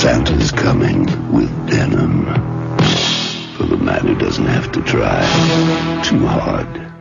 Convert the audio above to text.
Santa's coming with denim. For the man who doesn't have to try too hard.